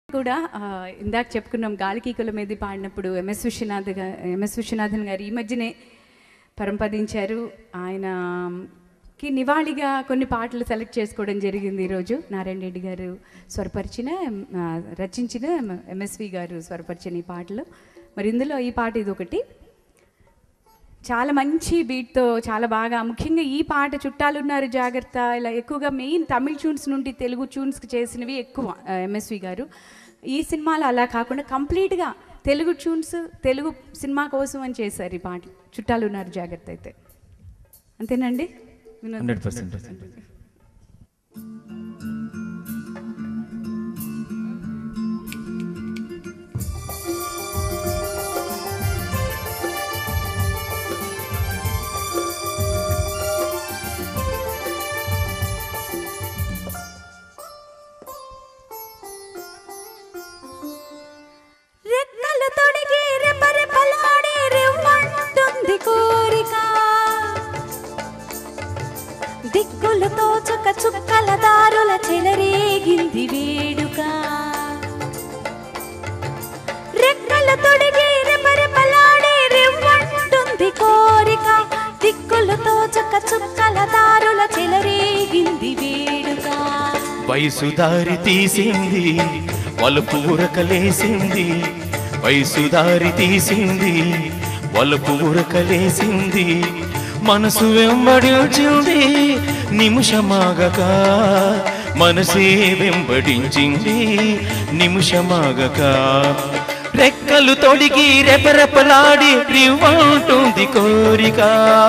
కూడా ఇందాక చెప్పుకున్నాం గాలికీకుల మీద పాడినప్పుడు ఎంఎస్ విశ్వనాథన్ గారు ఈ మధ్యనే పరంపదించారు. ఆయనకి నివాళిగా కొన్ని పాటలు సెలెక్ట్ చేసుకోవడం జరిగింది. ఈరోజు నారాయణ రెడ్డి గారు రచించిన ఎంఎస్వి గారు స్వరపరిచిన ఈ పాటలు. మరి ఇందులో ఈ పాట ఇది ఒకటి చాలా మంచి బీట్తో చాలా బాగా, ముఖ్యంగా ఈ పాట చుట్టాలున్నారు జాగ్రత్త, ఇలా ఎక్కువగా మెయిన్ తమిళ్ ట్యూన్స్ నుండి తెలుగు ట్యూన్స్కి చేసినవి ఎక్కువ ఎంఎస్వి గారు. ఈ సినిమాలో అలా కాకుండా కంప్లీట్గా తెలుగు ట్యూన్స్ తెలుగు సినిమా కోసం అని చేశారు ఈ పాట చుట్టాలున్నారు జాగ్రత్త. అయితే అంతేనండి. 100%. దిక్కులతో చుక్క చుక్కల దారుల చెలరేగింది వేడుక, రెక్కల తొడిగి రెపరెపలాడే రివ్వంటుంది కోరిక, దిక్కులతో చుక్క చుక్కల దారుల చెలరేగింది వేడుక. వయసు దారి తీసింది వలుపు ఉరకలేసింది, వయసు దారి తీసింది వలుపు ఉరకలేసింది, మనసు వెంబడించింది నిమిషమాగక, మనసే వెంబడించింది నిమిషమాగక, రెక్కలు తొడిగి రెపరెపలాడి రివ్వంటుంది కోరిక,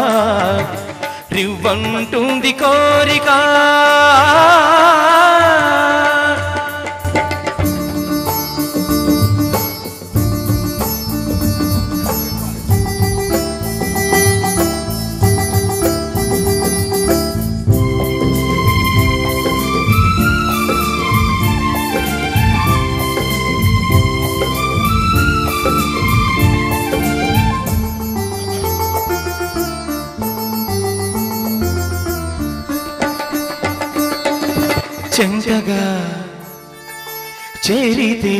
రివ్వంటుంది కోరిక. చెంతగా చేరితే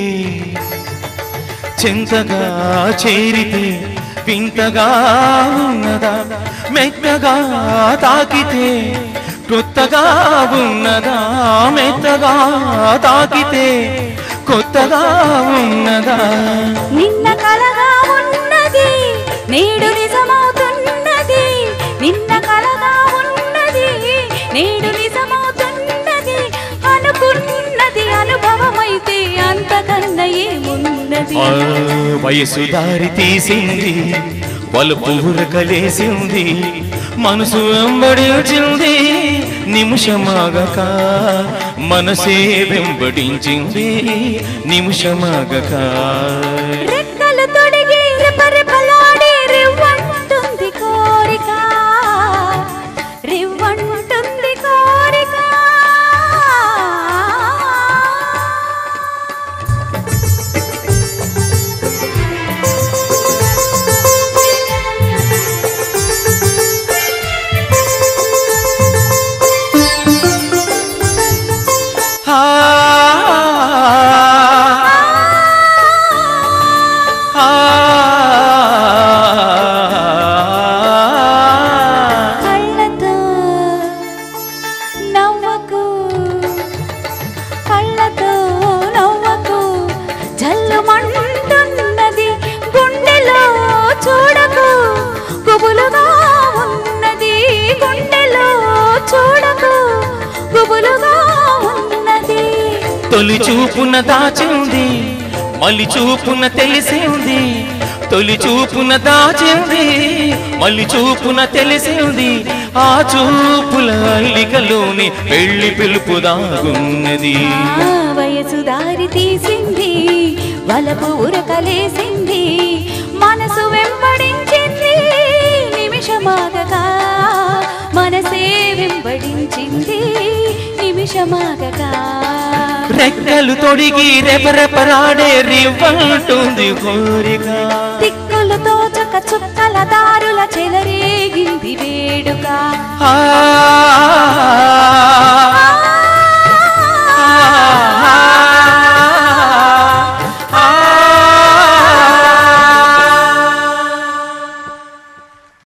చెంతగా చేరితే వింతగా ఉన్నదా, మెత్తగా తాకితే కొత్తగా ఉన్నదా, మెత్తగా తాకితే కొత్తగా ఉన్నదా, నిన్న కలగా ఉన్నది నేడు నిజమవుతున్నది, నిన్న కలగా ఉన్నది నేడు నిజమవుతున్నది, అనుకున్నది అనుభవమైతే అంతకన్నా ఏమున్నది. వయసు దారి తీసింది వలుపు ఉరకలేసింది, మనసు వెంబడించింది నిమిషమాగక, మనసే వెంబడించింది నిమిషమాగక, రెక్కలు తొడిగి రెపరెపలాడి రివ్వంటుంది కోరిక, రివ్వంటుంది కోరిక. కళ్ళతో నవ్వకు, కళ్ళతో నవ్వకు, జల్లుమంటున్నది గుండెలో చూడకు, గుబులుగా ఉన్నది గుండెలో చూడకు, గుబులుగా ఉన్నది. తొలి చూపున దాచింది మళ్ళీ చూపున తెలిసింది, తొలి చూపున దాచింది మళ్ళీ చూపున తెలిసింది, ఆ చూపుల అల్లికలోని పెళ్లి పిలుపు దాగున్నది. వయసు దారి తీసింది వలపు ఉరకలేసింది, మనసు వెంబడించింది నిమిషమాగక, మనసే వెంబడించింది నిమిషమాగక, రెక్కలు తొడిగి రెపరెపలాడే రివ్వంటుంది కోరిక, దిక్కులతో చుక్క చుక్కల దారుల చెలరేగింది వేడుక.